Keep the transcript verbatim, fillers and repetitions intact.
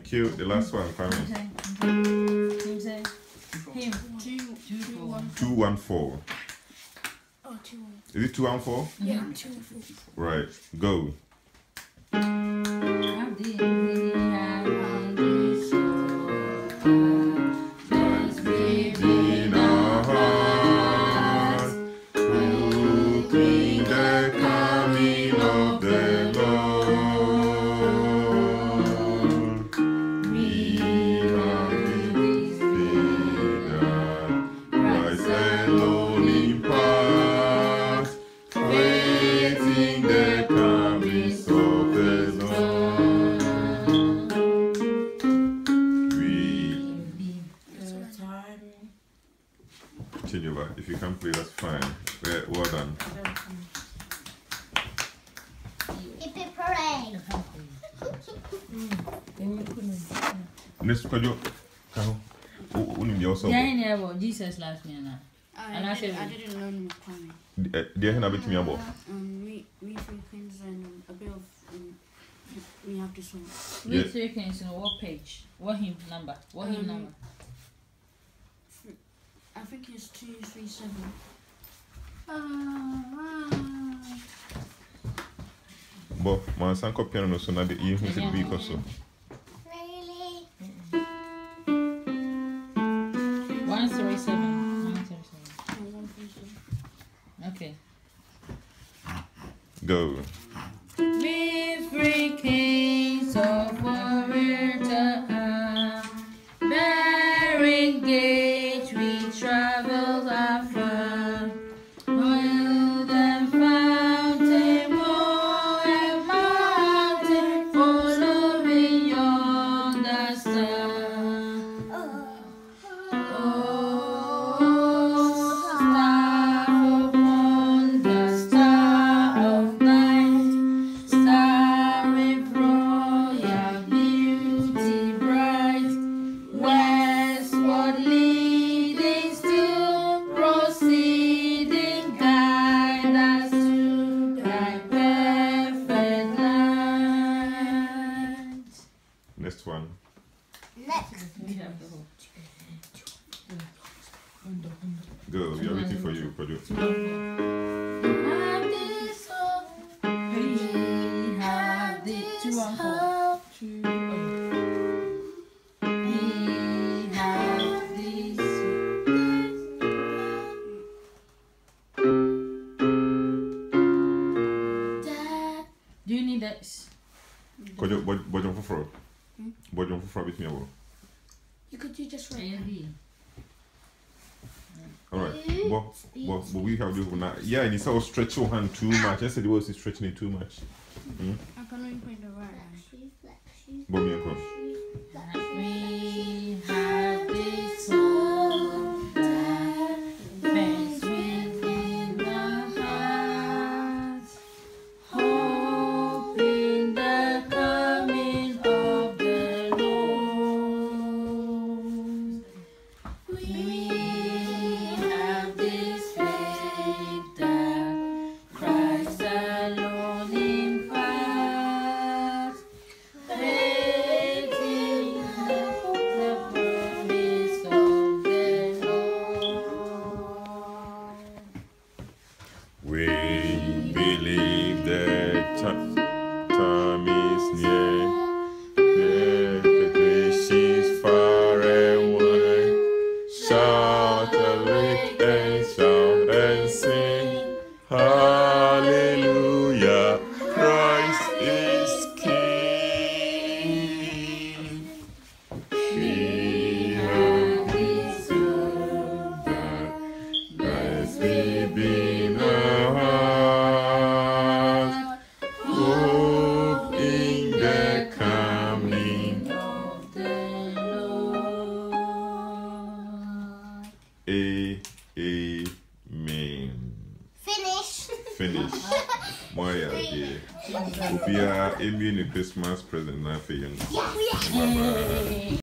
Thank you. The last one, Kwame. Him. Two, two, two, one. Two one four. Oh, two one. Is it two one four? Yeah, two one four. Right. Go. If you can play, that's fine. Well, well done. Next question. Yeah, Jesus last me now. And I said I didn't learn with Kwame. Dear Hannah, bit me about. Um, we we three things and um, a bit of um, we have this one. We three things on what page? What hymn number? What hymn um, number? I think it's two three seven. But my son copy piano so now the you who's it big also. Really? One three seven. One three seven. Okay. Go. We three kings of warrior bearing gate we traveled afar. Wild and fountain, moor and mountain, following yonder star. Oh, star of wonder, star of night, star with royal beauty bright, westward leading, still proceeding, guide us to thy perfect land. Next one. Next. Go. We are waiting for you, Kojo. Have this hope, we have this two and four. Two, oh. We have this. Dad, do you need this? Kojo, Bojon Fufro. Bojon Fufro with me about. You could do just A right. and B. Alright. But, but, but we have this one now. Yeah, and it's all stretch your hand too much. I said the was stretching it too much. Hmm? I can only point the right hand. But me and Kojo. We have this hope that burns within our hearts, hope in the coming of the Lord. We have this faith that Christ alone imparts, faith in the promise of the Lord. We believe that ti- time is near, the is far and wide. Shout awake and shout and sing, Hallelujah, Christ is King. We have this hope that Christ will be in our hearts, hope in the coming. Of the Lord. A- Amen. Finish. Finish. Moya, dear. Obia, Amy, Christmas present now for you. Yeah, yeah. Bye bye.